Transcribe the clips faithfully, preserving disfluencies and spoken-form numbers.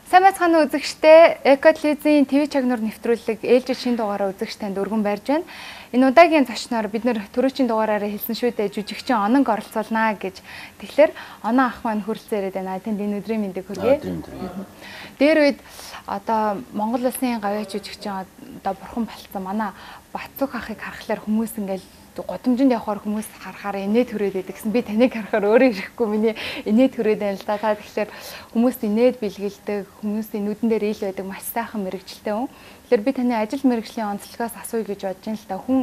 Сайн байцгаана уу үзэгчдээ. Экотлизийн ТV чагнуур нэвтрүүлэг ээлжид шин дугаараа үзэгч танд өргөн барьж байна. Энэ удаагийн зочноор бид нэр түрүүчийн дугаараараа хэлсэн шүү дээ. Жүжигчин Ононг оролцуулнаа гэж. Тэгэхээр Оноо ах маань хүрэлцэн ирээд байна. Танд энэ өдрийн мэндийг хүргэе. Дээр үед одоо Монгол улсын гавьяа жүжигчин одоо бурхан болцсон манай Бацүх ахыг харахаар хүмүүс ингээл годомжинд явахаар хүмүүс харахаар инээд төрөөд байдаг гэсэн. Би таныг харахаар өөрөө ирэхгүй миний инээд төрөөд байна л да. Та тэгэхээр хүмүүст инээд бэлгэлдэг, хүмүүсийн нүдэн дээр ил байдаг маш сайхан мэрэгчлээ хүн. Тэгэхээр би таны ажил мэрэгжлийн онцлогоос асууя гэж бодож байна л да. Хүн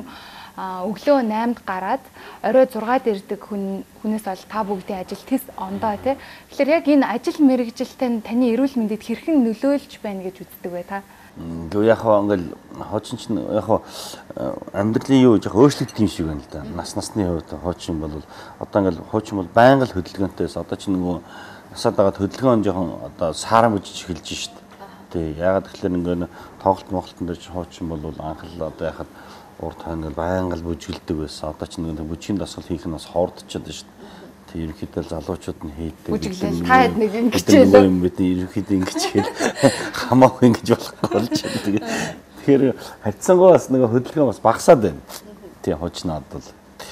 өглөө наймд гараад орой зургаад ирдэг хүн хүнээс бол та бүгдийн ажил тис ондоо тий. Тэгэхээр яг энэ ажил мэрэгжилтэй таны эрүүл мэндэд хэрхэн нөлөөлж байна гэж үздэг бай та? Гэхдээ яг хаа ингээл хоочин чинь яг хаа амьдралын юу яг өөрчлөгддөг юм шиг байна л да. Нас насны хувьд хоочин бол одоо ингээл хоочин бол байнга л хөдөлгөөнтэйс одоо чинь нөгөө насаад байгаа хөдөлгөөн жоохон одоо саарам гэж эхэлж шít. Тий. Ягаад гэхээр ингээд тоглолт моголтон дээр хоочин бол анх л одоо яхад урд хойно байнга л бүжгэлдэг байсан. Одоо чинь нөгөө бүжгийн дасгал хийх нь бас хоордчиход шít. Ерөнхийдөө залуучууд нь хийдэг. Бүжиглэл та хэд нэг ингэж хэлээ. юм бид ерөнхийдөө ингэж хэл хамаагүй ингэж болохгүй болж байна. Тэгэхээр харьцангуй бас нэг хөдөлгөөн бас багасаад байна. Тийм хуучнаад бол.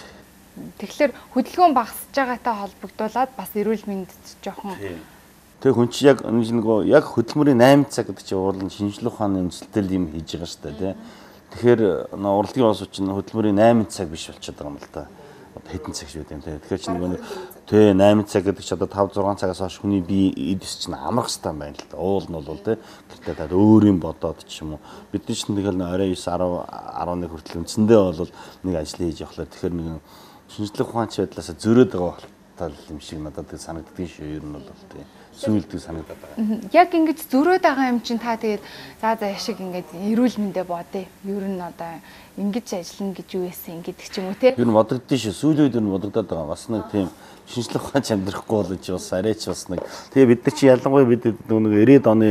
Тэгэхээр хөдөлгөөн багасж байгаатай холбогдуулаад бас эрүүл мэндэд жоохон. Тэгээ хүн чи яг нөгөө яг хөдөлмөрийн восемь цаг гэдэг чинь уурлын шинжлэх ухааны үндэслэл юм хийж байгаа шүү дээ, тийм. Тэгэхээр урлагийн улс чинь хөдөлмөрийн восемь цаг биш болчиход байгаа юм л да. Хэдэн цаг шүү дээ. Тэгэхээр чи нөгөө тэ восемь цаг гэдэг чи одоо five six цагаас хойш хүний бие эдс чинь амрах хэрэгтэй байна л да. Уул нь бол тэ гэхдээ та өөр юм бодоод ч юм уу. Бидний чинь тэгэл орой nine ten eleven хүртэл үндсэндээ бол нэг ажил хийж явахлаа. Тэгэхээр нэг шинжлэх ухаанч байдлаас зөрөөд байгаа тал юм шиг надад санагддаг шүү. Ер нь бол тэ сүйддэг санагдаад байгаа. Яг ингэж зөрөөд байгаа юм чинь та тэгээд за за яшиг ингэж эрүүл мэндэ бодъё. Ер нь одоо ингэж ажиллана гэж юу байсан гэдэг ч юм уу те. Ер нь бодогдсон шүү. Сүүлийн үед ер нь бодогдоод байгаа. Бас нэг тийм шинжлэх ухаанч амьдрахгүй болж бас арайч бас нэг. Тэгээ бид нар чи ялангуяа бид нэг ninety оны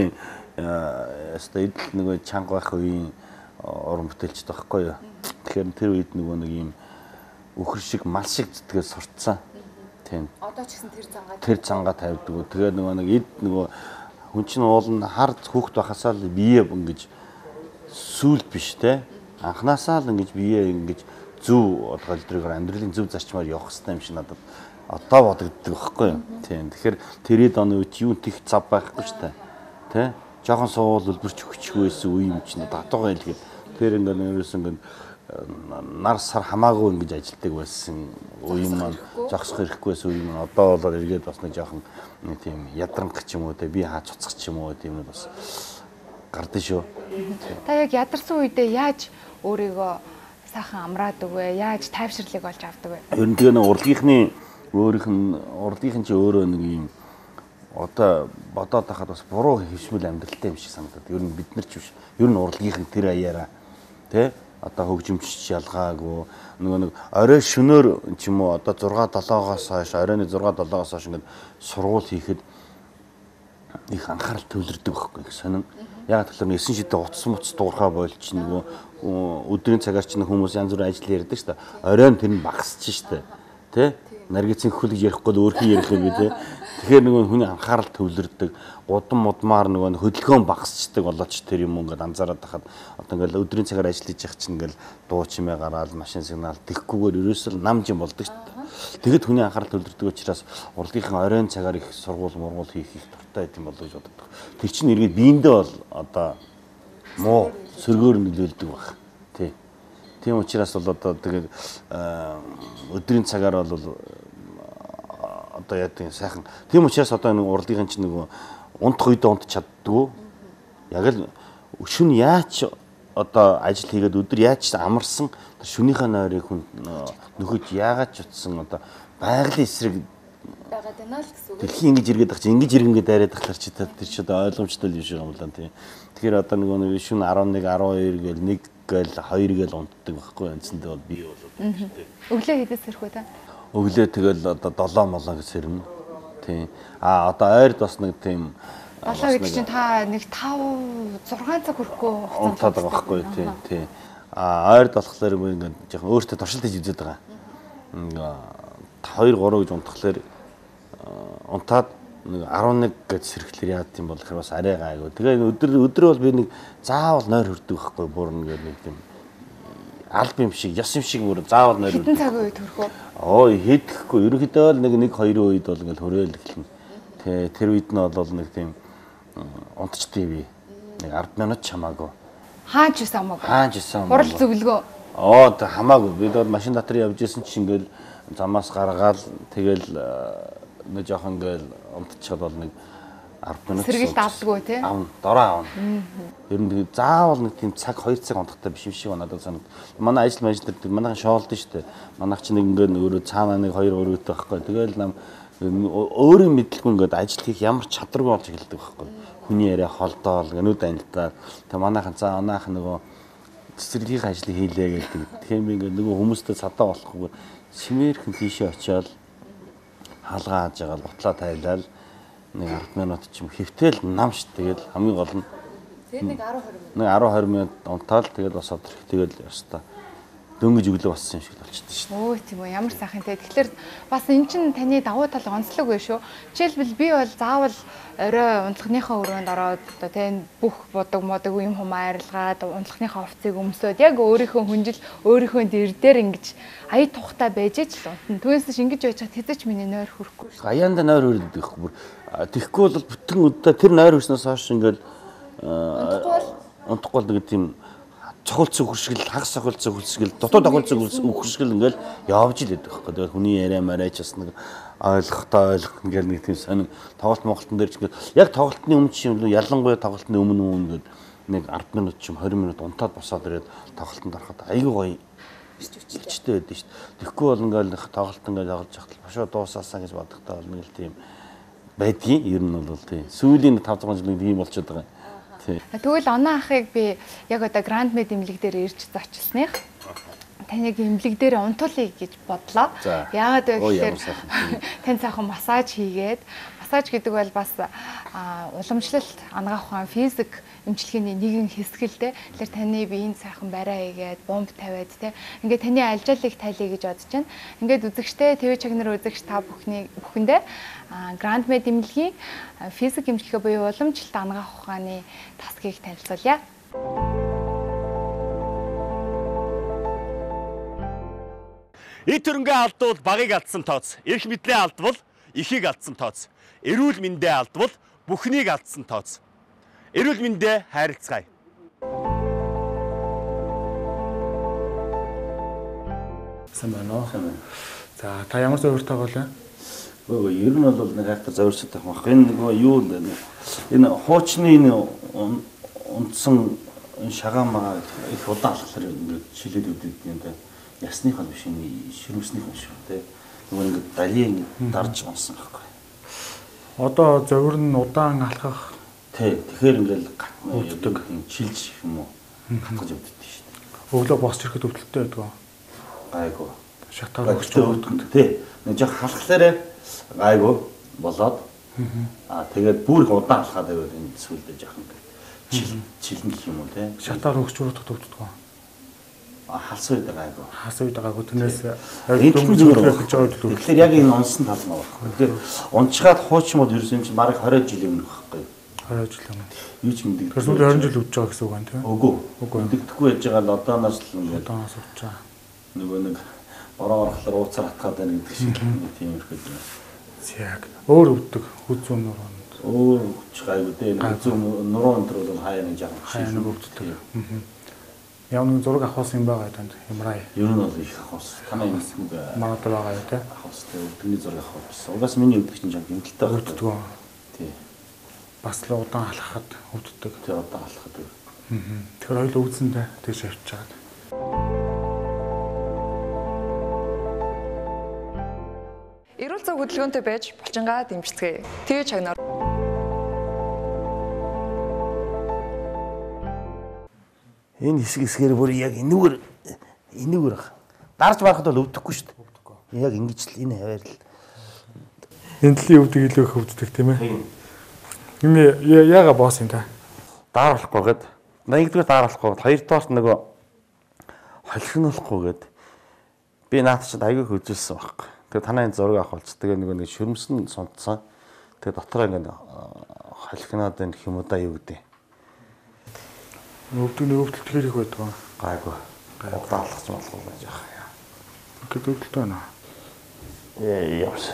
яста идэл нэг чанга байх үеийн уран бүтээлчд байхгүй юу. Тэгэхээр тэр үед нөгөө нэг юм өхөр шиг мал шиг зүтгээ сурцсан. Тийм. Одоо ч гэсэн тэр зангаа тэр зангаа тавьдаг. Тэгээ нөгөө нэг эд нөгөө хүн чинь уул нь хар хүүхд байхасаа л бие ингэж сүлд биш те. Анханасаа л ингэж бие ингэж зөв одоо өдрөөр амьдралын зөв зарчмаар явах хэрэгтэй юм шиг надад одоо бодогддог байхгүй юу. Тийм. Тэгэхээр тэрээд оны үед юу тех цав байхгүй шүү дээ. Тэ? Жохон суул өлбөрч өгчихгүй байсан үе юм чинь датуугаа хэлгээд тэр ингээд нэрээс ингээд нар сар хамаагүй ингэж ажилтдаг байсан үе маань зогсох хэрэггүй байсан үе маань одоо бол эргээд бас нэг жоохон тийм ядранх ч юм уу те би хаач уцах ч юм уу тийм нь бас гардаг шүү. Та яг ядарсан үедээ яаж өөрийгөө сайхан амраад өгвэ? Яаж тайвширлыг олж авдаг вэ? Ер нь тэгээ нэг урлагийнхны өөрийнх нь урлагийн чи өөрөө нэг юм одоо бодоод байхад бас буруу хөвшмөл амьдралтай юм шиг санагдаад. Ер нь бид нар ч биш. Ер нь урлагийн тэр аяараа тэ одоо хөгжимч ялгаагүй нөгөө нэг орой шөнөөр ч юм уу одоо six seven-оос хойш оройны six seven-оос хойш ингээд сургууль хийхэд их анхаарал төвлөрдөг байхгүй их сонин. Яг тэгэхээр эсэн шидэ утас муц дуурхаа бойлч нөгөө өдрийн цагаар чинь хүмүүс янз бүрийн ажил ярьдаг шүү дээ. Оройн тэр нь багасч шүү дээ. Тэ? Наргицын хөл ярихгүй л өөрхий ярих юм би тэ. Тэгэхээр нөгөө хүний анхаарал төвлөрдөг, гудам мудмаар нөгөө хөдөлгөөн багасчдаг болооч тэр юм ингээд анзаараад тахад одоо ингээд өдрийн цагаар ажиллаж явах чинь ингээд дуу чимээ гараад машин сигнал тэхгүйгээр ерөөсөө нам жим болдог шүү дээ. Тэгэд хүний анхаарал төвлөрдөг учраас урлагийн оройн цагаар их сургууль мургуул хийх их дуртай юм болоо гэж боддог. Тэр чинь эргээд биендээ бол одоо муу сөргөөр нөлөөлдөг баг. Тий. Тийм учраас бол одоо тэгээд өдрийн цагаар бол одоо яа гэдэг сайхан. Тийм учраас одоо нэг урлагийн чинь нөгөө унтах үедээ унтч чаддгүй. Яг л шүн яач одоо ажил хийгээд өдөр яач амарсан шүнийхээ нойрыг хүн нөхөж яагаад ч утсан одоо байгалийн эсрэг байгаад байна л гэсэн үг. Тэрхий ингэж иргээд байгаа чи ингэж иргэнгээ дайраад тахлаар чи тэр чи одоо ойлгомжтой юм шиг юм байна тийм. Тэгэхээр одоо нөгөө нэг шүн eleven twelve гээл one гээл two гээл унтдаг байхгүй үндсэндээ бол бие болоод байна шүү дээ. Өглөө хэдээс ирэх вэ та? Өглөө тэгэл одоо seven молоо гэж сэрнэ. Тийм. А одоо ойрд бас нэг тийм seven гэдэг чинь та нэг five six цаг хүрэхгүй унтаад байгаа байхгүй тийм тийм. А ойрд болохоор ингээд жоохон өөртөө туршилт хийж үзээд байгаа. Ингээ two three гэж унтахлаар унтаад нэг арван нэг гэж сэрхлэр яад юм бол ихэр бас арай гайгүй. Тэгээ өдөр өдөр бол би нэг заавал нойр хүрдэг байхгүй бүр нэг нэг тийм алб юм шиг, яс юм шиг бүр заавал нойр. Хэдэн цагийн үед төрөх үү? Ой, хийдэхгүй. Ерөнхийдөө л нэг нэг хоёрын үед бол ингээл хөрээл эхэлнэ. Тэ тэр үед нь бол нэг тийм унтчдээ би. Нэг ард минут ч хамаагүй. Хаач юусан хамаагүй. Хаач юусан. Хурал зөвлөгөө. Оо, тэ хамаагүй. Би бол машин дотор явж исэн чинь ингээл замаас гаргаал тэгэл нэг жоохон ингээл унтчихад бол нэг ард минут сэргэлт авдаггүй тий. Аав, дороо аав. Ер нь тэгээ заавал нэг тийм цаг хоёр цаг унтахтай биш юм шиг надад санагд. Манай ажил мажтэр манайхан шоолдсон шүү дээ. Манайх чинь нэг ингээд өөрөө цаанаа нэг хоёр өрөөтэй байхгүй. Тэгэл нам өөрөө мэдлгүй ингээд ажил хийх ямар чадваргүй болж эхэлдэг байхгүй. Хүний яриа холдоол, гэнүүд анилтаа. Тэг манайхан цаа анаах нөгөө цэцэрлэгийн ажлыг хийлээ гэдэг. Тэгэхээр би ингээд нөгөө хүмүүстэй цадаа болохгүй. Симээрхэн тийшээ очиод хаалгаа хааж байгаа ботлоо тайлал нэг ард минут ч юм хэвтэл намш тэгэл хамгийн гол нь тэгээд нэг арав хоёр минут нэг арав хоёр минут унтаал тэгэл бас одрох тэгэл яста дөнгөж өглөө болсон юм шиг болчихсон шүү дээ. Өө тийм үү ямар сайхан те. Тэгэхээр бас эн чин таны давуу тал онцлог вэ шүү. Жишээлбэл би бол заавал орой унтлахныхаа өрөөнд ороод одоо те бүх будаг модаг юм хум айрлгаад унтлахныхаа хувцсыг өмсөөд яг өөрийнхөө хүнжил өөрийнхөө дэр дээр ингэж ая тухтай байж ч л унтна. Түүнээс ч ингэж байж чад хэзээ ч миний нойр хүрэхгүй шүү. Аяанда нойр хүрдэг их бүр тэгэхгүй бол бүтэн өдөө тэр нойр хүрснээс хойш ингээл унтахгүй бол нэг тийм цохолцсон хөршгөл хагас цохолцсон хөршгөл дотоод цохолцсон хөршгөл ингээл явж л байдаг байхгүй. Тэгээд хүний яриа мараач бас нэг ойлгохтой ойлгох ингээл нэг тийм сонин тоглолт моголтон дээр ч ингээл яг тоглолтны өмнө ч юм уу ялангуяа тоглолтны өмнө өмнө ингээд нэг ард минут ч юм двадцать минут унтаад босоод ирээд тоглолтод ороход айгүй гоё ичтэй байдаг шүү дээ. Тэгэхгүй бол ингээл тоглолт ингээл тоглож явахад бошоо дуусаасаа гэж бодохтой бол нэг л тийм байдгийн ер нь бол тийм сүүлийн five six жилийн тийм болчиход байгаа. Тэгвэл оноо ахыг би яг одоо Grand Med имлэг дээр ирж зочилсных таныг имлэг дээр унтуулъя гэж бодлоо. Яагаад вэ гэхээр тань цаахан массаж хийгээд массаж гэдэг бол бас уламжлалт ангаах ухаан физик эмчилгээний нэгэн хэсэг л дээ. Тэгэхээр таны биеийн сайхан бариа хийгээд бомб тавиад те ингээд таны алжаалыг тайлъя гэж бодож байна. Ингээд үзэгчтэй ТV чагнар үзэгч та бүхний бүхэндээ Grand Med имлэгийн физик эмчилгээ буюу уламжлалт ангаах ухааны тасгийг танилцуулъя. Эд хөрөнгөө алдвал багыг алдсан тооц, эрх мэдлээ алдвал ихийг алдсан тооц, эрүүл мэндээ алдвал бүхнийг алдсан тооц. Эрүүл мэндээ хайрцгаая. Сайн байна уу? За, та ямар зөвөртэй болоо? Өө ер нь бол нэг хайртай зөвөрсөд байх баг. Энэ нөгөө юу энэ хуучны энэ унтсан шагаамаа их удаан алхахлаар ингээд шилээд өвдөд юм да. Ясныхаа биш энэ ширүүснийх юм шүү те. Нөгөө ингээд далийн дарж унсан байхгүй. Одоо зөвөр нь удаан алхах тий. Тэгэхээр ингээд өвддөг шилж юм уу? Хатгаж өвддөг шүү дээ. Өглөө босч ирэхэд өвдөлттэй байдаг. Гайгүй. Шатаар өгч өвддөг тий. Нэг жоо халахлаарэ гайгүй болоод аа тэгээд бүр их удаан алхаад байвал энэ сүлдэж яах юм бэ? Чилэн гэх юм уу те? Шатаар өгч урдд өвддөг. Халс үед гайгүй. Халс үед гайгүй тэрнээс дөнгөж зүгээр эхэлж байгаа гэдэг. Тэгэхээр яг энэ унсан тал нь байна. Тэгэхээр унчгаад хуучмод ерөөс юм чи бараг twenty жил өмнө байхгүй. twenty жил өмнө. Юу ч мэдээ. Тэгэхээр сүүл twenty жил өвдөж байгаа гэсэн үг байна тийм. Үгүй. Үгүй. Мэддэггүй байж байгаа л одооноос л ингээд одооноос өвдөж байгаа. Нөгөө нэг бороо орохлоор ууцаар атгаад байна гэдэг шиг тийм ирэхэд юм. Яг өөр өвдөг хүзүүн нуруу. Өөр өвч гайгүй дээ. Хүзүүн нуруу өнтер бол хаяа нэг жаахан хаяа нэг өвддөг. Яа нэг зураг авах юм байгаа танд юмраа. Ер нь бол их авах. Танай юм манад байгаа юу те? Авах те өвдөгний зураг авах. Угаас миний өвдөг чинь жаа гэмтэлтэй өвддөг. Тий. Бас л удаан алхахад өвддөг. Тий удаан алхахад. Аа. Тэгэхээр хоёул өвдсөндөө тэгж авчиж байгаа. Эрүүл зүйн хөдөлгөөнтэй байж булчингаа дэмжицгээе. ТV чагнар. Энэ хэсэг хэсгээр бүр яг энүүгээр энүүгээр дарж барахад бол өвдөхгүй шүү дээ. Яг ингэж л энэ хаваар л. Эндлийн өвдөг илүү их өвддөг тийм ээ. Энэ яага босс юм та. Даар болохгүй гээд нэгдүгээр даар болохгүй. Хоёрдугаар нөгөө холхинолохгүй гээд би наад чинь аягүй хөжүүлсэн байхгүй. Тэгээ танаа энэ зураг авах болч. Тэгээ нөгөө нэг шүрмсэн сунтсан. Тэгээ дотроо ингээд халихнаад байх юм уу да юу гэдэг. Өвдөг өвдөлт хэрэг байдаг. Гайгүй. Гайгүй алхаж болох юм яаж яах. Ингээд өвдөлт байна. Ээ явс.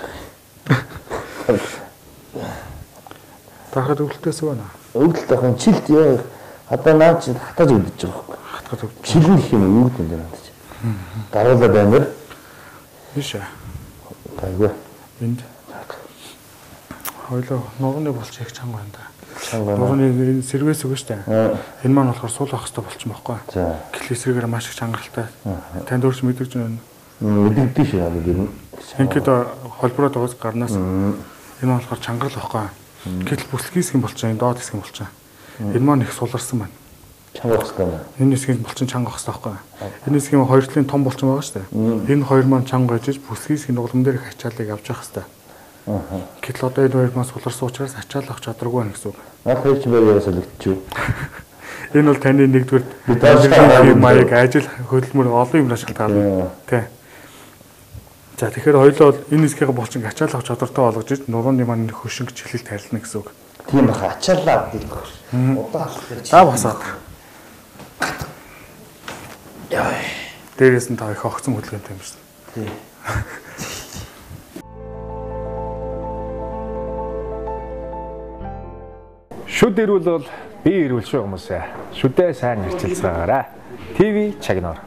Тахад өвдөлтөөс байна. Өвдөлт ахын чилт яа. Одоо наа чи хатаж өвдөж байгаа байхгүй. Хатгаад өвдөж. Чилэн гэх юм өнгөд юм даа чи. Даруулаад баймар. Биш ээ. Гайгүй. Энд хоёлоо нурууны болч их чанга байна да. Чанга. Нурууны сэрвээс өгөө штэ. Энэ маань болохоор суул ах хэвээр болчих байхгүй. За. Гэхэл эсрэгээр маш их чангаралтай. Танд өөрч мэдэрч байна. Мэдэгдэж шүү дээ гэр нь. Ингээд холбороо доос гарнаас энэ маань болохоор чангарал байхгүй. Гэтэл бүсгийн хэсэг болчих юм, доод хэсэг болчих. Энэ маань их суларсан байна. Чанга хэсэг байна. Энэ хэсгийн болчин чанга хэсэг байхгүй. Энэ хэсгийн хоёр талын том болчин байгаа штэ. Энэ хоёр маань чанга гэж бүсгийн хэсгийн нуглам дээр их ачааллыг авч явах хэвээр. Гэтэл одоо энэ хоёр маань суларсан учраас ачаалал авах чадваргүй байна гэсэн үг. Наад хоёр ч байгаад солигдчихв. Энэ бол таны нэгдүгээр маяг ажил хөдөлмөр олон юм ашиглаад тий. За тэгэхээр хоёулаа бол энэ хэсгийг болчин ачаалал авах чадвартай болгож иж нурууны маань хөшинг чиглэл тарилна гэсэн үг. Тийм баха ачаалаа авдаг. Удаа алах гэж. За басаад. Яа. Дээрээс нь та их огцон хөдөлгөөнтэй юм шүү. Тий. Шүд ирүүл бол би ирүүл шүү хүмүүсээ. Шүдээ сайн арчилцгаагаарай. ТV Чагнаар.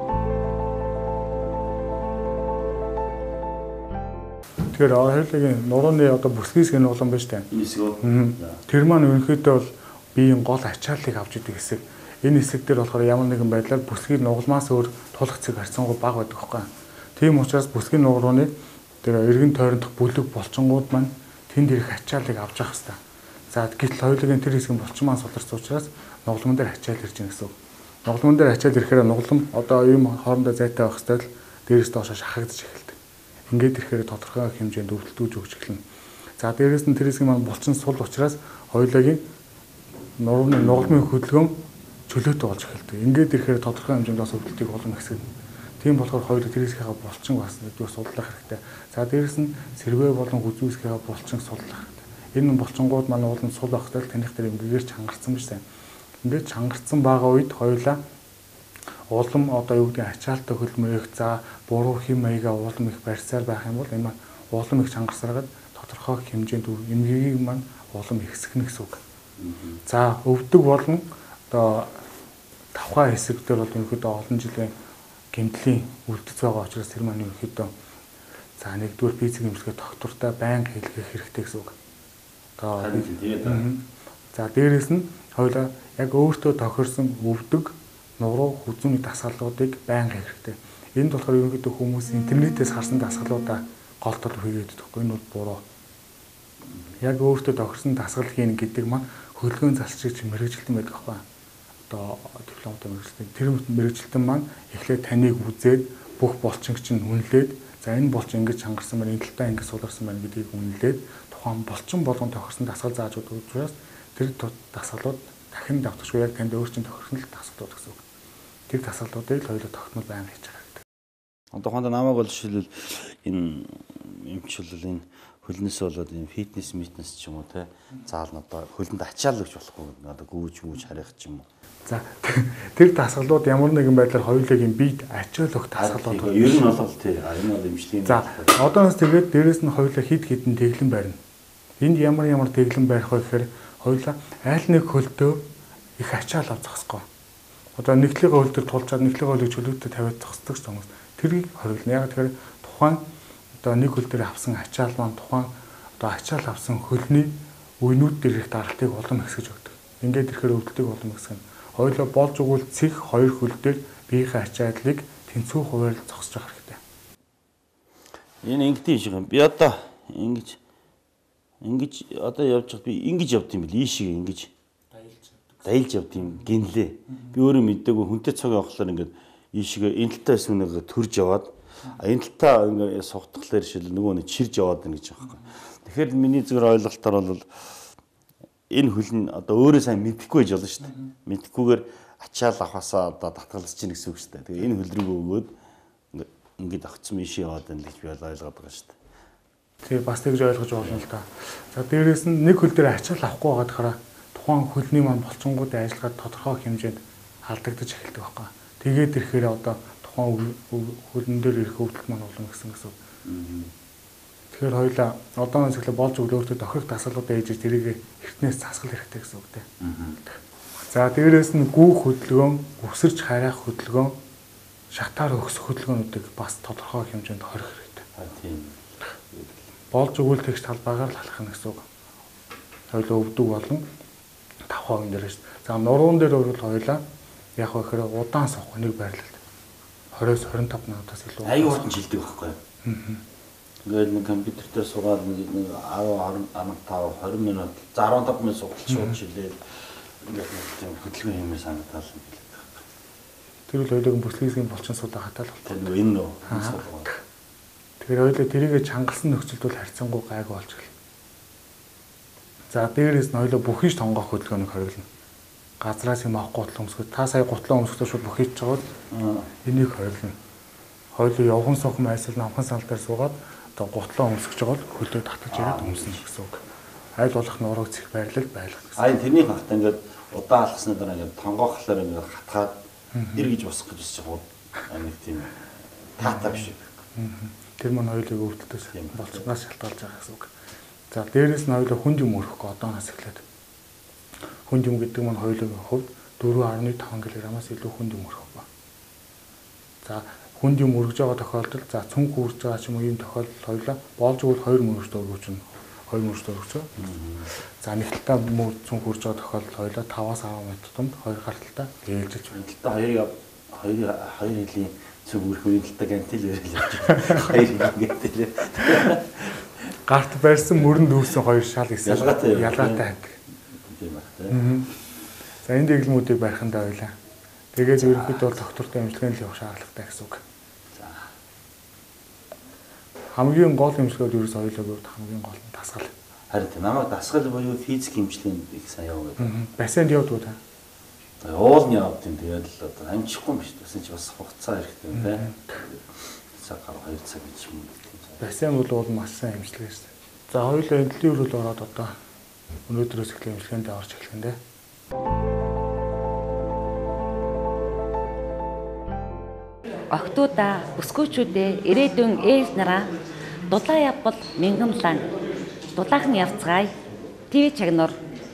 Тэгэхээр хоёулагийн нурууны одоо бүсгийн хэсгийн нуглан байна шүү дээ. Энэ хэсэг үү? Тэр маань ерөнхийдөө бол биеийн гол ачааллыг авч идэг хэсэг. Энэ хэсэг дээр болохоор ямар нэгэн байдлаар бүсгийн нугламаас өөр тулах цэг харьцангуй бага байдаг байхгүй. Тийм учраас бүсгийн нугрууны тэр эргэн тойрондох бүлэг булчингууд маань тэнд ирэх ачааллыг авч явах хэрэгтэй. За гэтэл хоёулагийн тэр хэсгийн булчин маань суларсан учраас нугламн дээр ачаал ирж байгаа гэсэн үг. Нугламн дээр ачаал ирэхээр нуглам одоо юм хоорондоо зайтай байх хэвэл дээрээс доош шахагдаж эхэлдэг. Ингээд ирэхээр тодорхой хэмжээнд өвдөлтүүж өгч эхэлнэ. За дээрээс нь тэр хэсгийн маань булчин сул учраас хоёулагийн нурууны нугламын хөдөлгөөн чөлөөтэй болж эхэлдэг. Ингээд ирэхээр тодорхой хэмжээнд бас өвдөлтийг олон ихсгэнэ. Тийм болохоор хоёулаа тэр хэсгийнхаа булчин бас нэгдүгээр судлах хэрэгтэй. За дээрээс нь сэрвээ болон хүзүү хэсгийнхаа булчин судлах хэрэгтэй. Энэ булчингууд маань уулын сул багтал таних дээр эмгээр чангарсан биш үү? Ингээд чангарсан байгаа үед хоёулаа улам одоо юу гэдэг ачаалтай хөлмөрөх за буруу хэм маяга улам их барьцаар байх юм бол энэ маань улам их чангарсараад тодорхой хэмжээнд эмгэгийг маань улам ихсгэнэ гэсэн үг. За өвдөг болон одоо тавхаа хэсэг дээр бол ерөнхийдөө олон жилийн гэмтлийн үлдэж байгаа учраас тэр маань ерөнхийдөө за нэгдүгээр физик эмчилгээ доктортой байнга хэлгэх хэрэгтэй гэсэн үг. За дээрээс нь хоёулаа яг өөртөө тохирсон өвдөг нуруу хүзүүний дасгалуудыг байнга хийх хэрэгтэй. Энд болохоор ерөнхийдөө хүмүүс интернетээс харсан дасгалуудаа голтол хийгээд өгөхгүй энэ бол буруу. Яг өөртөө тохирсон дасгал хийн гэдэг маань хөлгөөн залшигч мэрэгжилтэн байдаг байхгүй. Одоо дипломтой мэрэгжилтэн тэр мэрэгжилтэн маань эхлээд таныг үзээд бүх булчингч нь үнэлээд за энэ булчин ингэж чангарсан байна, энэ талдаа ингэж суларсан байна гэдгийг үнэлээд тухайн булчин болгон тохирсон дасгал зааж өгөх учраас тэр дасгалууд дахин давтахгүй яг танд өөрчн тохирсон л дасгалууд гэсэн үг. Тэр дасгалуудыг л хоёулаа тогтмол байнга хийж байгаа гэдэг. Одоо хонд намайг бол жишээлбэл энэ эмчилэл энэ хөлнөөс болоод энэ фитнес митнес ч юм уу те заал нь одоо хөлөнд ачаал өгч болохгүй одоо гүүж гүүж харих ч юм уу. За тэр дасгалууд ямар нэгэн байдлаар хоёулагийн биед ачаал өгөх дасгалууд ер нь бол тий энэ бол эмчлийн. За одоос тэгээд дээрэс нь хоёулаа хид хідэн тэглэн барина. Энд ямар ямар тэглэн барих вэ гэхээр хоёулаа айл нэг хөлтөө их ачаал авах зохисгүй. Одоо нэгтлийнхээ хөл төр тулчаад нэгтлийнхээ хөлийг чөлөөтэй тавиад зогсдог ч хүмүүс тэрийг хориглоно. Яг тэгэхээр тухайн одоо нэг хөл дээр авсан ачаал маань тухайн одоо ачаал авсан хөлний үенүүд дээр их даралтыг улам ихсэж өгдөг. Ингээд ирэхээр өвдөлтийг улам ихсгэнэ. Хоёулаа болж өгвөл цэг хоёр хөл дээр биеийнхээ ачааллыг тэнцүү хуваар зогсож авах хэрэгтэй. Энэ ингэдэм шиг юм. Би одоо ингэж ингэж одоо явж байгаа би ингэж явд юм бил ийшээ ингэж даялж явд юм гинлээ. Би өөрөө мэдээгүй хүнтэй цаг явахлаар ингээд ийшээ энэ талтаа байсан нэг төрж яваад энэ талтаа ингээд сугтахлаар шил нөгөө нэг чирж яваад байна гэж байгаа юм. Тэгэхээр миний зүгээр ойлголтоор бол энэ хөл нь одоо өөрөө сайн мэдэхгүй байж болно шүү дээ. Мэдэхгүйгээр ачаал авахасаа одоо татгалзаж чинь гэсэн үг шүү дээ. Тэгээ энэ хөл рүүгээ өгөөд ингээд огцсон ийшээ яваад байна гэж би ойлгоод байгаа шүү дээ. Тэгээ бас тэгж ойлгож болно л да. За дээрээс нь нэг хөл дээр ачаал авахгүй байгаа дахаараа тухайн хөлний маань булчингуудын ажиллагаа тодорхой хэмжээнд алдагдаж эхэлдэг байхгүй. Тэгээд ирэхээр одоо тухайн хөлн дээр ирэх өвдөлт маань болно гэсэн гэсэн. Тэгэхээр хоёлаа одоо нэсгэлээ болж өглөөртөө тохирох дасгалуудаа ээж тэрийг эртнээс засгал хэрэгтэй гэсэн үг дээ. За дээрээс нь гүүх хөдөлгөөн, өсөрч харайх хөдөлгөөн, шатаар өгсөх хөдөлгөөнүүдийг бас тодорхой хэмжээнд хорих хэрэгтэй. Тийм. Болж өгүүлдэгч талбайгаар л халах нь гэсэн үг. Хоёлаа өвдөг болон тавх хувийн дээр шүү. За нуруунд дээр бол хоёлаа яг хөөхөр удаан суух нэг байрлал. двадцоос двадцать пять минутаас илүү. Аюу хурдан жилдэг байхгүй юу? Ингээд нэг компьютер дээр суугаад нэг десять, пятнадцать, двадцать минут, за десять минут суугаад шууд жилээд ингээд нэг хөдөлгөөн хиймээр санагдал юм билээ. Тэр үл хоёулаа бүслэгийн булчин суудаа хатаал бол. Тэр нэг энэ нөө. Тэгэхээр хоёулаа тэрийгэ чангалсан нөхцөлд бол харьцангуй гайгүй болж гэл. За дээрээс нь хоёулаа бүхийж тонгоох хөдөлгөөнийг хориглоно. Газраас юм авахгүй гутлаа өмсгөө. Та сая гутлаа өмсгөө шууд бүхийж жагаад энийг хориглоно. Хоёулаа явхан сохом айсал намхан сал дээр суугаад одоо гутлаа өмсгөж жагаад хөлөө татаж ирээд өмснө гэсэн үг. Айл болох нурууг цэх байрлал байлгах гэсэн. Аа тэрний хахта ингээд удаан алхасны дараа ингээд тонгоохлоор ингээд хатгаад эргэж босох гэж байна шүү. Нэг тийм таатаа биш. Тэр мань хоёулыг өвдөлтөөс болцгоос шалтгаалж байгаа гэсэн үг. За дээрээс нь хоёулаа хүнд юм өрөхгүй одооноос эхлээд. Хүнд юм гэдэг нь хоёулын хувьд four point five кг-аас илүү хүнд юм өрөх ба. За хүнд юм өргөж байгаа тохиолдолд за цүнх үрж байгаа ч юм уу ийм тохиолдолд хоёулаа болж өгвөл two мөрөж өргөж нь two мөрөж өргөж. За нэг талдаа мөр цүнх үрж байгаа тохиолдолд хоёулаа five-аас ten минут донд хоёр гарталтаа ээлжиж байна. Талдаа хоёрыг хоёр хоёр хэлийн цүнх үрэх үеийн талдаа гантил ярил явж байна. Хоёр гантил. Гарт барьсан мөрөнд дүүрсэн хоёр шал гэсэн ялгаатай ялгаатай хандаг. За энэ дэглэмүүдийг барихандаа байлаа. Тэгээд ерөнхийдөө бол доктортой эмчилгээнд л явах шаардлагатай гэсэн үг. За. Хамгийн гол эмчилгээд ерөөс хоёулаа хамгийн гол нь дасгал. Харин намайг дасгал буюу физик эмчилгээнд их сайн яваа гэдэг. Бассейнд явдаг та. Уул нь явд юм тэгээд л одоо амжихгүй юм шүү. Тэсэн чи бас хугацаа хэрэгтэй юм байна. Цаг гар two цаг гэж юм. Бассейн бол маш сайн эмчилгээ шүү. За хоёулаа эндлийн өрөөл ороод одоо өнөөдрөөс эхлэн эмчилгээнд орж эхлэх юм дээ. Охтуудаа, өсгөөчүүдээ, ирээдүйн ээж нараа дулаан явбал мянган лан. Дулаахан явцгаая. ТV Чагнар.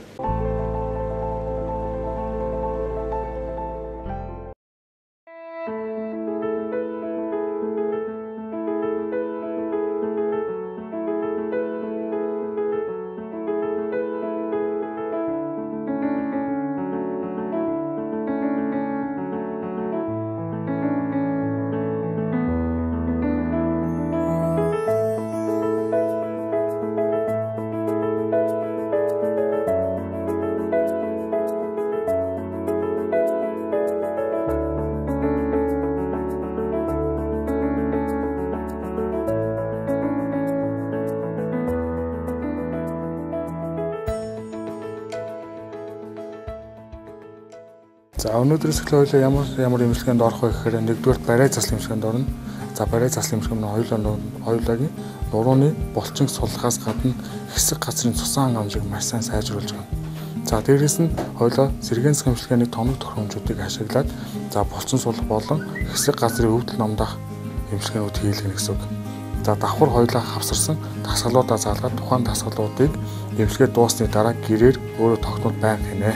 За өнөөдрөөс эхлээ хоёулаа ямар ямар эмчилгээнд орох вэ гэхээр нэгдүгээр барай заслын эмчилгээнд орно. За барай заслын эмчилгээнд хоёулаа хоёулагийн нурууны булчин суллахаас гадна хэсэг газрын цусан амжиг маш сайн сайжруулж байна. За дээрээс нь хоёулаа сэргээнсэх эмчилгээний тоног тохиромжуудыг ашиглаад за булчин суллах болон хэсэг газрын өвдөл номдох эмчилгээнүүд хийлгэнэ гэсэн үг. За давхар хоёулаа хавсарсан дасгалуудаа заалгаад тухайн дасгалуудыг эмчилгээ дуусны дараа гэрээр өөрөө тогтмол байнга хийнэ.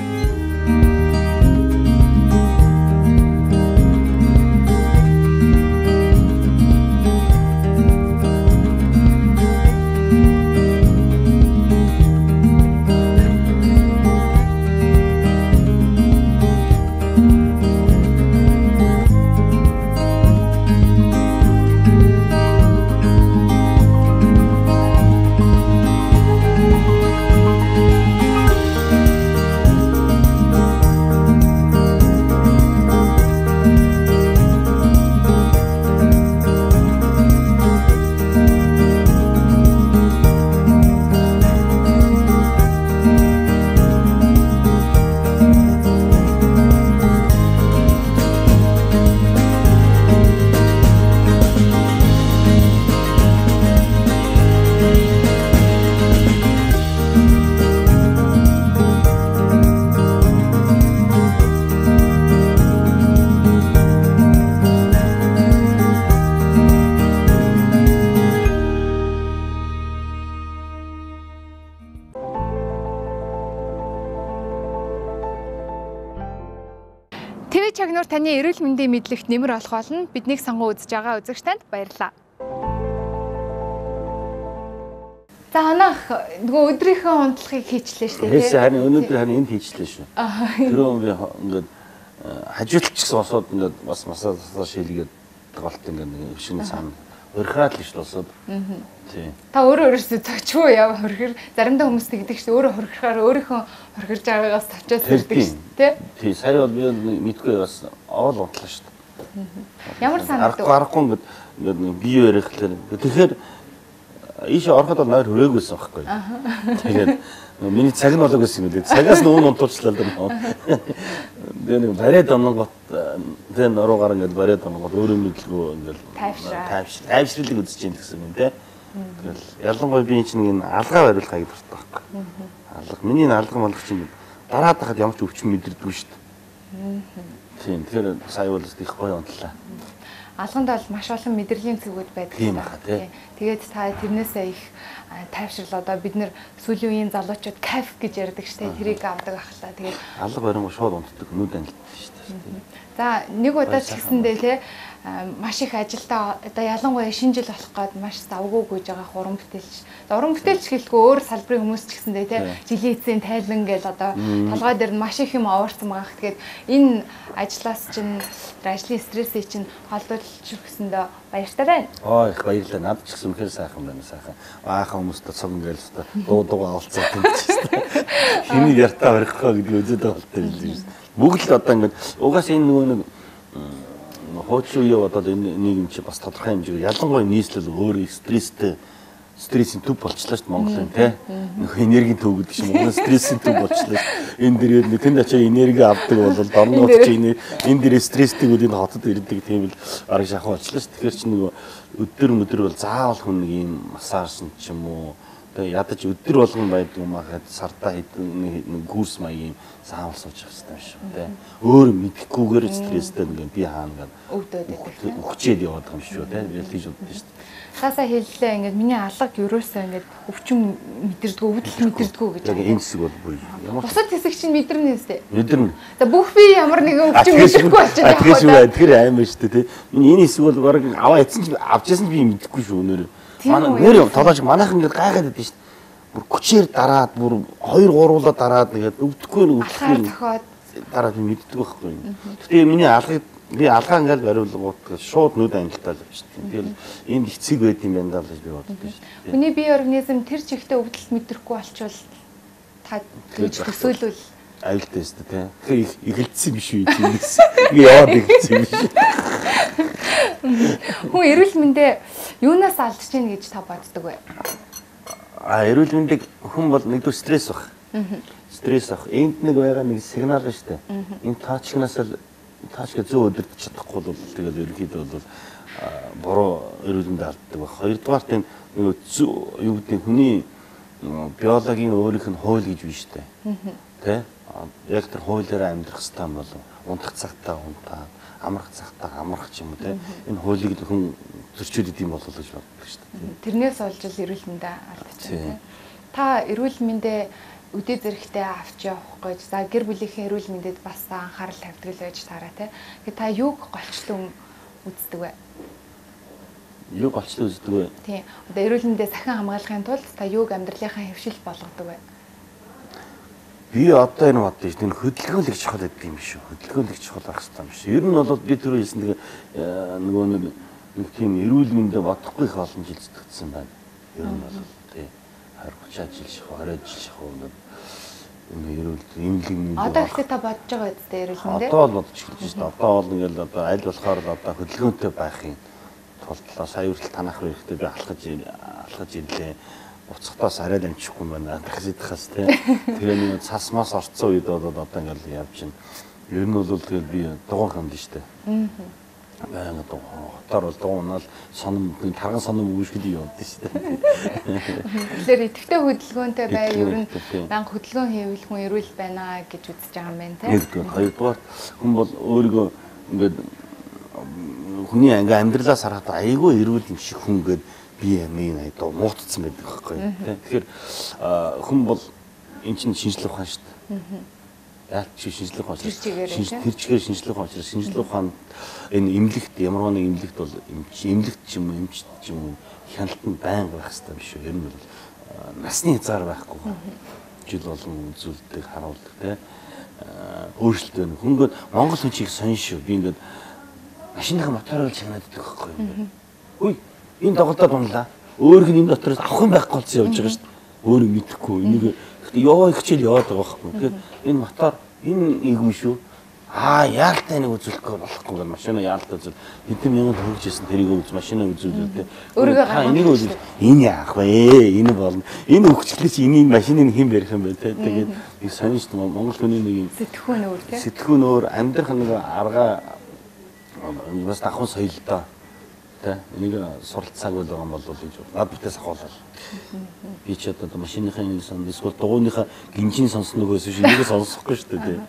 чагнуур таны эрүүл мэндийн мэдлэгт нэмэр олох болно. Биднийг сонгон үзэж байгаа үзэгч танд баярлалаа. За анх нөгөө өдрийнхөө унтлагыг хийчлээ шүү дээ. Тэгээс харин өнөөдөр харин энд хийчлээ шүү. Тэр би ингээд хажуулагч гэсэн босоод ингээд бас масаа шилгээд голт ингээд шинэ сан урхаад л шүү босоод. Тийм. Та өөрөө өөрөөсөө зөчгүй яа хөргөр заримдаа хүмүүс тэгдэг шүү. Өөрөө хөргөхаар өөрийнхөө хөргөрж байгаагаас тавчаас ирдэг шүү. Тэ? Тийм. Сая бол би мэдгүй бас оол унтлаа шүү. Ямар санагдав? Аргагүй ингээд ингээд бие ярихлаар тэгэхээр ийшээ ороход бол нойр хүрээгүйсэн байхгүй. Тэгээд миний цаг нь болоог гэсэн юм лээ. Цагаас нь уун унтуулчлаа л даа. Тэгээ нэг бариад онгот тэгээ нуруугаар ингээд бариад онгот өөрөө мэдлгүй ингээд тайвшир тайвшрлыг үзэж юм гэсэн юм те. Тэгэл ялангуяа би чинь нэг алгаа бариулах хайд дуртай байхгүй. Алга миний алга болох чинь дараад хахад ямар ч өвчин мэдэрдэггүй шүү дээ. Тийм. Тэгэхээр сая бол их гоё унтлаа. Алганд бол маш олон мэдрэлийн зүгүүд байдаг. Тийм баха тий. Тэгээд та тэрнээсээ их тайвшрал одоо бид нэр сүүлийн үеийн залуучууд кайф гэж ярьдаг штэ тэрийг авдаг ахлаа. Тэгээд алга барин шууд унтдаг нүд ангилдаг штэ. За нэг удаа ч гэсэндээ тий маш их ажилдаа одоо ялангуяа шинэ жил болох гээд маш завгүй гүйж байгаа уран бүтээлч. Уран бүтээлч гэлгүй өөр салбарын хүмүүс ч гэсэндээ тий жилийн эцсийн тайлан гэж одоо толгой дээр нь маш их юм овоорсон байгаа. Тэгэхээр энэ ажлаас чинь ажлын стрессийг чинь холдуулж өгсөндөө баяртай. Оо их баярлалаа. Надад ч гэсэн үнэхээр сайхан байна сайхан. Баахан хүмүүстэй цуг ингээл өстой дуу дуугаа олцоод тэмцсэн. Хиний яртаа барихгаа гэдэг үзээд байгаа болтой юм шиг. Бүгд л одоо ингээд угаас энэ нөгөө нэг хуучин үе бодоод энэ нийгэм чи бас тодорхой хэмжээгээр ялангуяа нийслэл өөрөө стресстэй стрессийн төв болчлаа шүү дээ Монголын тий. Нөх энергийн төв гэдэг шиг Монголын стрессийн төв болчлаа. Энэ дээрээ нэг тэнд очиж энерги авдаг бол дорнод чи энэ энэ дээрээ стресстэй үеийн хотод ирдэг тийм л арга шахуу болчлаа шүү. Тэгэхээр чи нэг өдөр өдөр бол заавал хүн нэг юм массаж ч юм уу тэгээ ядаж өдөр болгон байдаг юм аа сартаа хэдэн нэг курс маягийн заавал сууж явах хэрэгтэй шүү тий. Өөр мэдэхгүйгээр стресстэй нэг би хаана гэдэг өгчээд яваад байгаа юм шүү тий. Би л тийж боддог шүү. Таасаа хэллээ ингээд миний алга ерөөсөө ингээд өвчин мэдэрдэггүй өвдөл мэдэрдэггүй гэж. Яг энэ хэсэг бол бүр ямар бусад хэсэг чинь мэдэрнэ үстэй. Мэдэрнэ. За бүх би ямар нэгэн өвчин мэдэрдэггүй болчихно. Тэгэхээр шүү тэгэхээр аймаа шүү дээ тий. Миний энэ хэсэг бол баг аваа эцэн чи авчихсан чи би мэдэхгүй шүү өнөр. Манай нэр толооч манайх ингээд гайхаад байдаг шүү дээ. Бүр хүчээр дараад бүр хоёр гуруулаа дараад тэгээд өвдөхгүй нэг өвдөхгүй дараад мэддэг байхгүй. Гэтэ миний алгыг би алгаа ингээл бариулгууд шууд нүд ангилтаа л шүү дээ. Тэгэхээр энд хэцэг байд юм байна даа гэж би боддог шүү дээ. Хүний бие организм тэр чигтээ өвдөлт мэдрэхгүй болчвол та тэгж төсөөлвөл аюултай шүү дээ. Тэгэхээр ихэлцсэн биш үү тийм гэсэн. Би яваад ихэлцсэн биш. Хүн эрүүл мэндэ юунаас алдаж гин гэж та боддог вэ? А эрүүл мэндийг хүн бол нэгдүгээр стресс баг. Стресс ах. Энд нэг байгаа нэг сигнал ба шүү дээ. Энэ таачгнаас л таачга зөө өдөрч чадахгүй бол тэгээд ерөнхийдөө бол буруу эрүүл мэндэ алддаг баг. Хоёрдугаар тийм нэг юу гэдэг хүний биологийн өөрийнх нь хууль гэж биш үү? Тэ? Яг тэр хуулиараа амьдрах хэрэгтэй юм болов. Унтах цагтаа унтаа, амрах цагтаа амрах ч юм уу те. Энэ хуулийг хүн зөрчил идэм болов гэж боддог шүү дээ. Тэрнээс олж л эрүүл мэндэ алдчихсан те. Та эрүүл мэндэ үдээ зэрэгтэй авч явах гэж за гэр бүлийнхээ эрүүл мэндэд бас анхаарал тавьдаг л байж таараа те. Тэгэхээр та юуг голчлон үздэг вэ? Юуг голчлон үздэг вэ? Тийм. Одоо эрүүл мэндээ сахин хамгаалахын тулд та юуг амьдралынхаа хөвшил болгодог вэ? Би одоо энэ бодож байна. Хөдөлгөөн л их чухал гэдэг юм шүү. Хөдөлгөөн л их чухал байх хэрэгтэй юм шүү. Ер нь бол би түрүү хэлсэн нэг нөгөө нэг тийм эрүүл мэндэ бодохгүй их олон жил зүтгэсэн байна. Ер нь бол тий харин жил ших, орой жил ших өнөр энэ эрүүл эмнэлэг одоо ихтэй та бодож байгаа үстэй эрүүл мэндэ. Одоо бол бодож эхэлж байна. Одоо бол ингээл одоо аль болохоор одоо хөдөлгөөнтэй байхын тулд сая үртэл танах хэрэгтэй би алхаж алхаж ирлээ. Уцхтаас арай л амжихгүй байна. Дахсидхаас тий. Тэгээ нэг цас мас орцсон үед бол одоо ингээл явж байна. Ер нь бол тэгэл би дугуун хэмдэн штэ. Аа. Баян дугуун. Хотоор бол дугуунал соном тарган соном үүсгэл явуулдаг штэ. Тэгэхээр идэвхтэй хөдөлгөөнтэй бай ер нь банк хөдөлгөөн хийвэл хүн эрүүл байна гэж үзэж байгаа юм байна тий. Нэгдүгээр, хоёрдугаар хүн бол өөрийгөө ингээд хүний анги амьдралаас харахад айгүй эрүүл юм шиг хүн гээд би амийн айдаа муутцсан байдаг байхгүй тий. Тэгэхээр хүн бол эн чинь шинжлэх ухаан шүү дээ. яалт чи шинжлэх ухаан Тэр чигээр тэр чигээр шинжлэх ухаан учраас шинжлэх ухаанд энэ эмнэлэгт ямар нэгэн эмнэлэгт бол эмнэлэгт ч юм уу эмчт ч юм уу хяналт нь байнга байх хэрэгтэй биш үү? Ер нь бол насны хязгаар байхгүй. Жил болгон үзүүлдэг харуулдаг те өөрчлөлт байна. Хөнгөд Монгол хүн чиг сонь шүү. Би ингээд машиныхаа мотороор чанаад идэх байхгүй юм. Хүй энэ доголдоод унлаа. Өөр хин энэ дотроос авах юм байхгүй болсон явж байгаа шүү дээ. Өөрөө мэдэхгүй. Энийг яваа хичээл яваад байгаа байхгүй. Тэгэхээр энэ мотор энэ игм шүү. Аа яалтай нэг үзүүлэхгүй болохгүй гэх машина яалтай үзүүл. Хэдэн мянган төгрөгжсэн тэрийг үз машина үзүүлээд өөрийгөө энийг үзүүл. Энэ яах вэ? Энэ болно. Энэ өгчлөөч энийг машиныг хэн барих юм бэ те. Тэгээд би сонирч Монгол хүний нэг юм сэтгхүүн өөр те. Сэтгхүүн өөр амьдрах нэг арга бас ахын соёлтой тэ энийг суралцааг байгаа юм бол гэж над бүтээс ахуулаа. Би ч одоо машиныхаа нэг сон эсвэл дугуйныхаа гинжин сонсногоос биш энийг сонсохгүй шүү дээ.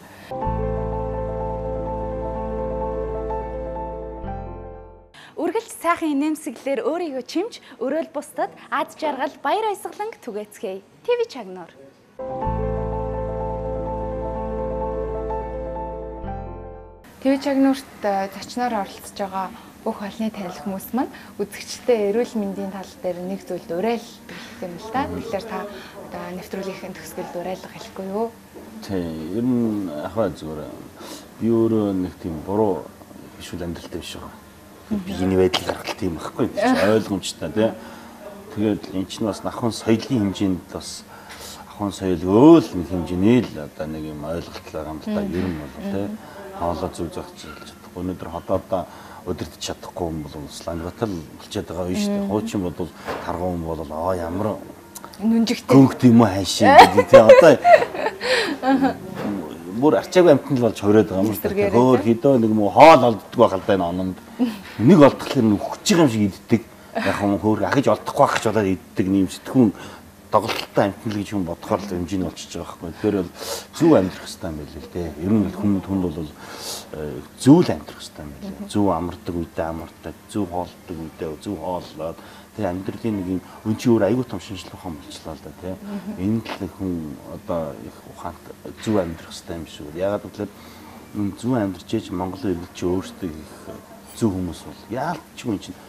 Үргэлж сайхан инээмсэглэлээр өөрийгөө чимж, өрөөл бусдад аз жаргал, баяр баясгалан түгээцгээе. ТV Чагнуур. ТV Чагнуурт зочноор оролцож байгаа бүх олонний танил хүмүүс маань үзэгчтэй эрүүл мэндийн тал дээр нэг зүйлд уриал хэлэх юм л да. Тэгэхээр та одоо нэвтрүүлгийн төгсгөлд уриалга хэлэхгүй юу? Тийм, ер нь ахаа зүгээр би өөрөө нэг тийм буруу хишүүл амьдралтай биш байгаа. Биений байдал гаргал тийм байхгүй ойлгомжтой тий. Тэгээд эн чинь бас ахын соёлын хэмжээнд бас ахын соёл өөр нэг хэмжээний л одоо нэг юм ойлголт байгаа юм л да. Ер нь бол тий. Хоолоо зүг зогч чадахгүй. Өнөөдөр хотоодоо өдөртөж чадахгүй юм бол Улаанбаатар болчиход байгаа юм шүү дээ. Хуучин бол таргуу юм бол аа ямар нүнжигтэй гүнхт юм уу хайшин гэдэг тий. Одоо бүр арчаагүй амтнд болж хороод байгаа юм шүү дээ. Хөөр хідөө нэг муу хоол олддог байх л да энэ ононд. Нэг олдохлоор нэг хүч юм шиг иддэг. Яг юм хөөр ахиж олдохгүй байх ч болоод иддэг нэм сэтгүүн доголдолтой амтнал гэж юм бодохоор л хэмжээний болчихж байгаа байхгүй. Тэгэхээр бол зөв амьдрах хэрэгтэй юм байл л дээ. Ер нь хүн хүнд бол зөв л амьдрах хэрэгтэй юм байл. Зөв амардаг үедээ амардаг, зөв хоолдог үедээ зөв хооллоод тэр амьдралын нэг юм өн чи өөр аягүй том шинжлэх ухаан болчихлоо л да тий. Энэ л хүн одоо их ухаант зөв амьдрах хэрэгтэй юм шүү. Ягаад гэвэл энэ зөв амьдрч ээж Монголын иргэд чи өөрсдөө их зөв хүмүүс бол яалт ч юм чинь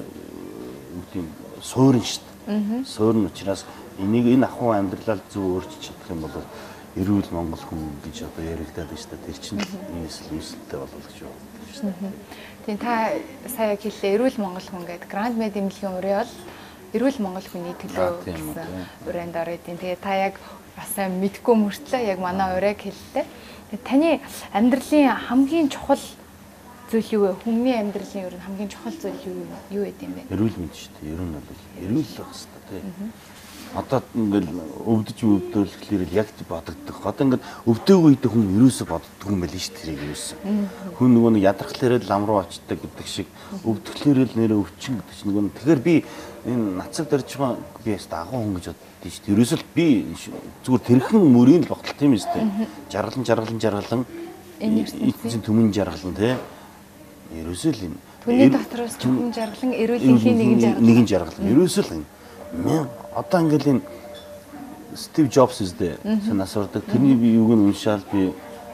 үгдийн суурин шүү дээ. Суурин учраас энийг энэ ахуй амьдралаар зөв өөрчилж чадах юм бол эрүүл Монгол хүн гэж одоо яригадаад байна шүү дээ. Тэр чинь нийслэл үүсэлтэй болов гэж байна шүү дээ. Тийм та сая яг хэллээ эрүүл Монгол хүн гэдэг Grand Med эмнэлгийн урьд бол эрүүл Монгол хүний төлөө гэсэн урьд ороод тийм. Тэгээ та яг бас мэдгүй мөртлөө яг манай урьд хэллээ. Тэгээ таны амьдралын хамгийн чухал зүйл юу вэ? Хүний амьдралын ер нь хамгийн чухал зүйл юу юу вэ юм бэ? Эрүүл мэнд шүү дээ. Ер нь бол эрүүл байх хэрэгтэй тийм. Одоо ингээл өвдөж өвдөлөхлөөр яг бодогдох. Одоо ингээд өвдөөгүй үед хүн ерөөсө боддгоо юм байл шүү дээ тэрийг ерөөсө. Хүн нөгөө нэг ядрахлаараа лам руу очдаг гэдэг шиг өвдөхлөөр л нэрээ өвчин гэдэг чинь нөгөө тэгэхээр би энэ нацаг дэрж байгаа би яст агуу хүн гэж боддоо шүү дээ. Ерөөсө л би зүгээр тэрхэн мөрийн л багтал тийм шүү дээ. Жаргалан жаргалан жаргалан эцсийн түмэн жаргалан тийм. Ерөөсөө л энэ түүний дотроос түмэн жаргалан эрүүлийн нэгэн жаргалан нэгэн жаргалан ерөөсөө л энэ мен одоо ингээл энэ Стив Джобс үстэй санаасурдаг тэрний би юуг нь уншаал би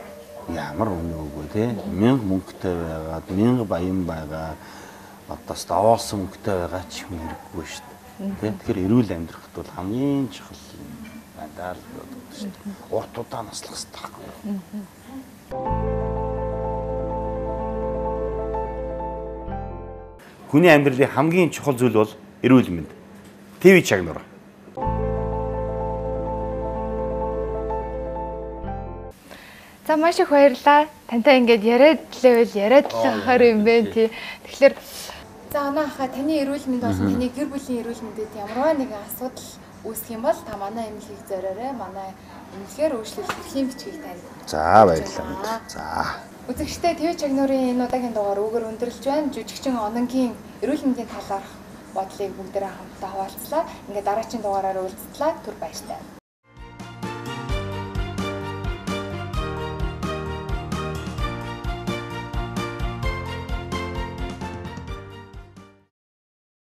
ямар үнэ үгүй те мянга мөнгөтэй байгаад мянга баян байгаа одоо ставуулсан мөнгөтэй байгаа ч юм хэрэггүй шүү дээ те тэгэхээр эрүүл амьдрахд бол хамгийн чухал надад л боддог шүү дээ урт удаан наслах хэрэгтэй байхгүй. Хүний амьдралын хамгийн чухал зүйл бол эрүүл мэнд. ТV Чагнуур. За маш их баярлалаа. Тантай ингээд яриад лээвэл яриад л ахаар юм бэ тий. Тэгэхээр за оноо хаа таны эрүүл мэнд болон таны гэр бүлийн эрүүл мэндэд ямарваа нэгэн асуудал үүсэх юм бол та манай эмнэлгийг зориорой. Манай эмнэлгээр үйлчлэл эрхийн бичгийг тань. За баярлалаа. За. Үзэгчтэй ТV Чагнуурын энэ удаагийн дугаар үгээр өндөрлж байна. Жүжигчин Ононгийн эрүүл мэндийн талаарх бодлыг бүгдээрээ хамтдаа хуваалцлаа. Ингээд дараагийн дугаараар уулзтлаа. Түр баяртай.